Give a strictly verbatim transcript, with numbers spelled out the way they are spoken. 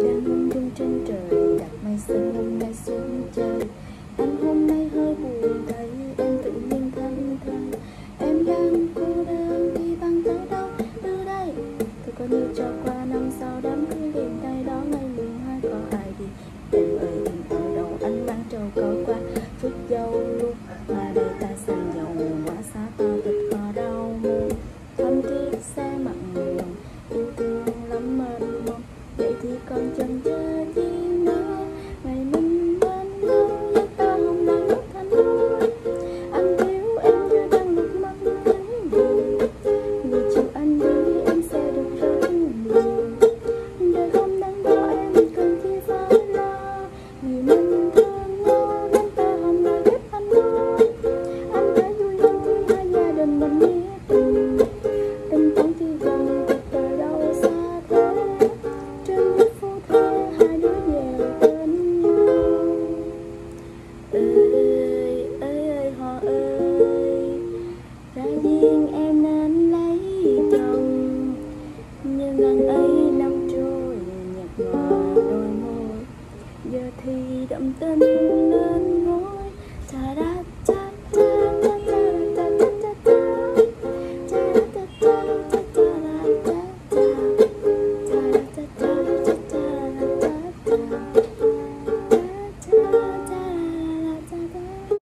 đang ung dung trên trời, đặt mây xanh hôm nay xuống chơi. Anh hôm nay hơi buồn thấy em tự nhiên thân thờ. Em đang cô đơn đi bằng tới đâu từ đây. Tôi có như cho qua năm sau đám cưới liền tay đó ngày mùng hai có ai đi. Em ơi em ở đâu, anh mang trầu có qua phút dâu lúc mà đây ta sang dầu quá xa ta thật khó đau muôn. Thâm thiết xe mặn nồng yêu thương lắm mênh mông, vậy thì còn chần chờ chi nữa. Ngày mình bên nhau với ta không đang lúc thanh đôi. Anh thiếu em như đang lúc mất cánh buồn, người chiều anh đi em sẽ được rất nhiều. Đời không đáng có em cần chi phải lo, vì mình thương nhau nên ta không ngại ghét anh đâu. Anh thấy vui vui hai gia đình mình nghĩa tình, tình toán chỉ gần cuộc đời đâu xa thế. Trên đất phu thê hai đứa về bên nhau. Ơi ơi ơi họ ơi, ra riêng em nên lấy chồng. Như ngần ấy năm trôi nhạt nhòa đôi môi, giờ thì đậm tình